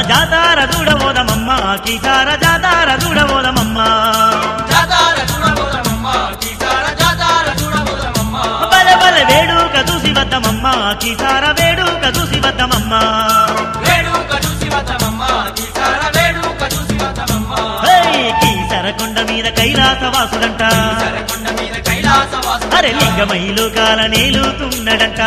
జాతార చూడబోదమమ్మ కీసార జాతార చూడబోదమమ్మ బల బల వేడుక చూసి వద్దమమ్మ కీసార వేడుక చూసి వద్దమమ్మ కీసర కొండ మీద కైలాసవాసుడంట అరే లింగమై లోకాల నేలుతున్నాడంట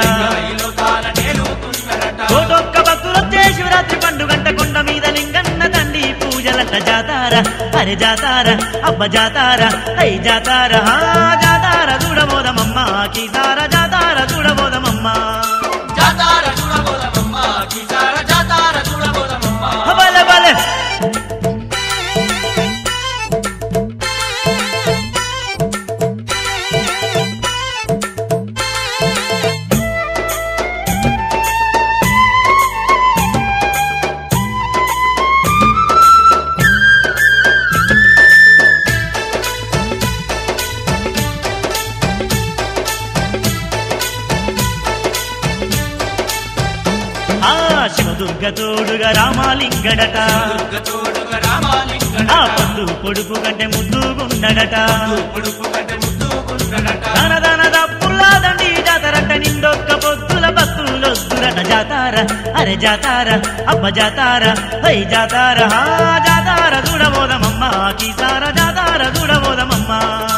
కోటొక్క భక్తులొచ్చే శివరాత్రి పండుగంట కొండ మీద లింగన్న తండ్రి పూజలంట జాతార అరే జాతార అబ్బ జాతార ఐ జాతార జాతార చూడబోదమమ్మ కీసార జాతార చూడబోదమమ్మ బల బల శివదుర్గ తోడుగా రామాలింగడట ఆ పొద్దు పొడుపు కంటే ముద్దుగుండడట ధనధన పుల్లాదండి జాతరంట నిండొక్క పొద్దుల భక్తులొద్దురట జాతార అరే జాతార అబ్బ జాతార హై జాతార జాతార చూడబోదమమ్మ కీసార జాతార చూడబోదమమ్మ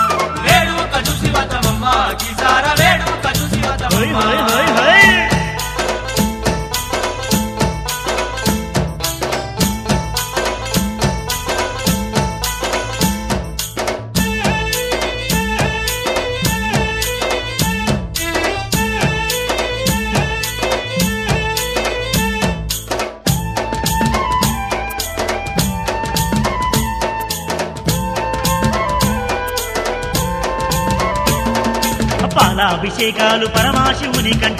హోయ్ హోయ్ హోయ్ హోయ్ పాలాభిషేకాలు పరమాశివుని కంట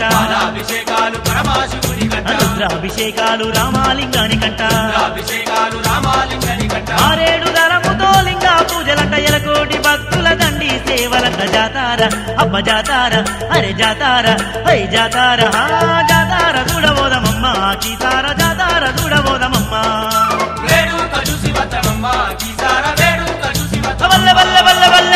రుద్రాభిషేకాలు రామాలింగాని కంట ఆరేడు దరముతో లింగ పూజలంట ఎలకోటి భక్తుల దండి సేవలంట జాతార అబ్బ జాతార అరే జాతార హై జాతార జాతార చూడబోదమమ్మ కీసార జాతార చూడబోదమమ్మ వల్ల వల్ల వల్ల వల్ల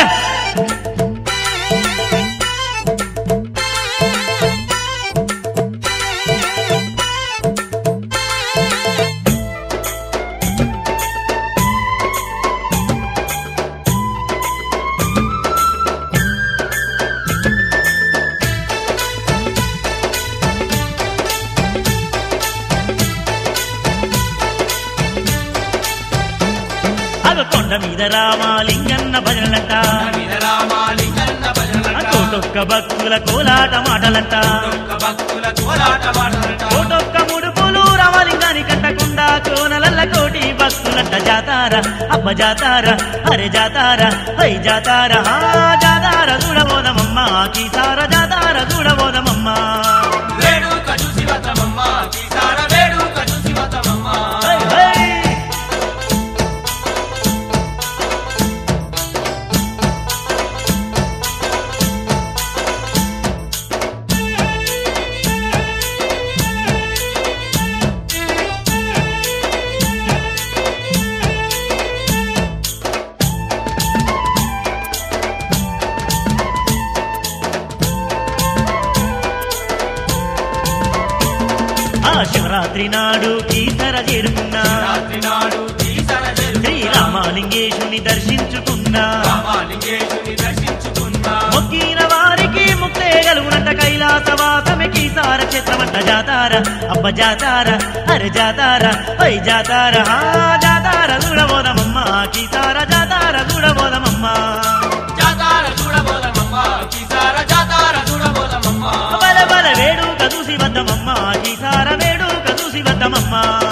కొండ మీద రామాలింగన్న భజనలంట కోటొక్క భక్తుల కోలాట మాటలంట కోటొక్క ముడుపులు రామాలింగాని కంటకుండా కోనలల్ల కోటి భక్తులంట జాతార అబ్బ జాతార అరే జాతార హై జాతార జాతార చూడబోదమమ్మ కీసార జాతార చూడబోదమమ్మ శివరాత్రి నాడు కీసర చేరుకున్నా శ్రీరామలింగేశుని దర్శించుకున్నా మొక్కిన వారికి ముక్తే గలుగునంట కైలాసవాసమే కీసార క్షేత్రమంట జాతార అబ్బ జాతార అరే జాతార హై జాతార జాతార చూడబోదమమ్మ కీసార జాతార చూడబోదమమ్మ బల బల వేడుక చూసి వద్దమమ్మ కీసార వేడుక చూసి వద్దమమ్మ